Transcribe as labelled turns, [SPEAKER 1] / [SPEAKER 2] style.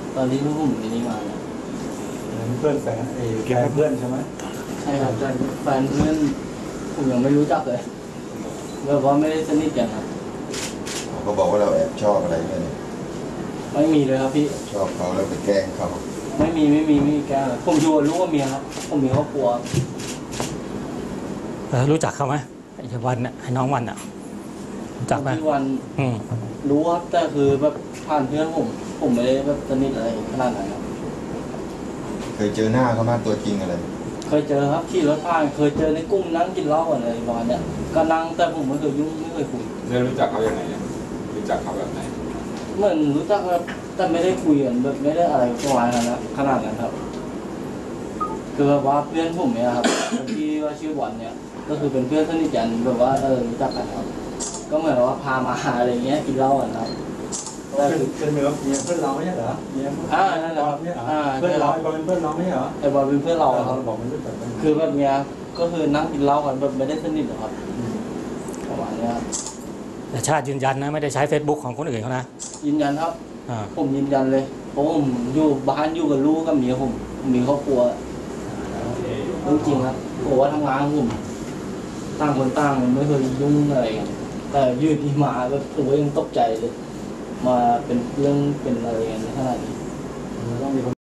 [SPEAKER 1] ตอนที่พวกผมไปนี่มาเนี่ย
[SPEAKER 2] เพื่อนแฟนแกเพื่อนใช่ไหม
[SPEAKER 1] ใช่ครับแฟนเพื่อนผมยังไม่รู้จักเลยแบบว่าไม่ได้สนิทกันครับ
[SPEAKER 3] เขาบอกว่าเราแอบชอบอะไรเนี่ย
[SPEAKER 1] ไม่มีเลยครับพี่
[SPEAKER 3] ชอบเขาแล้วไปแกล้งเขา
[SPEAKER 1] ไม่มีแกเลยผมอยู่กับลูกกับเมียครับผมมีครอบครัว
[SPEAKER 4] รู้จักเขาไหมไอ้วันน่ะไอ้น้องวันน่ะรู้จักไหม
[SPEAKER 1] วันรู้ครับแต่คือแบบผ่านเพื่อนผมไม่ได้แบบสนิทอะไรขนาดนั้นครับ
[SPEAKER 3] เคยเจอหน้าเขามาตัวจริงอะไร
[SPEAKER 1] เคยเจอครับขี่รถผ่านเคยเจอในกลุ่มนั่งกินเหล้าอะไรประมาณนี้ก็นั่งแต่ผมไม่เคยยุ่งไม่เคยคุย
[SPEAKER 5] รู้จักเขาอย่างไรรู้จักเขาแบบไหน
[SPEAKER 1] เหมือนรู้จักครับแต่ไม่ได้คุยกันแบบไม่ได้อะไรประมาณนั้นนะขนาดนั้นครับคือแบบว่าเพื่อนผมเนี่ยครับที่ว่าชื่อวันเนี่ยก็คือเป็นเพื่อนสนิทกันแบบว่ารู้จักกันครับก็เหมือนว่าพามาอะไรเงี้ยกินเหล้ากันครับ
[SPEAKER 2] แต่เป็นเพื่อนเราไม่ใช่เหรอ
[SPEAKER 1] นั่นแหละครับ
[SPEAKER 2] เพื่อนเราไอ้บอลเป็นเพื่อนเราไม่ใช่เหรอ
[SPEAKER 1] ไอ้บอลเป็นเพื่อนเราครับ
[SPEAKER 2] บอกมันรู้จักกัน
[SPEAKER 1] คือแบบเนี้ยก็คือนั่งกินเหล้ากันแบบไม่ได้สนิทหรอกครับประมาณนี้ครับ
[SPEAKER 4] แต่ชาติยืนยันนะไม่ได้ใช้ Facebook ของคนอื่นเขานะ
[SPEAKER 1] ยืนยันครับผมยืนยันเลยเพราะผมอยู่บ้านอยู่กับลูกกับเมียผมมีครอบครัวจริงครับผมว่าทำงานผมต่างคนต่างไม่เคยยุ่งอะไรกันแต่ยืดที่มาแบบผมยังตกใจเลยมาเป็นเรื่องเป็นอะไรกันขนาดนี้
[SPEAKER 2] ต้องมี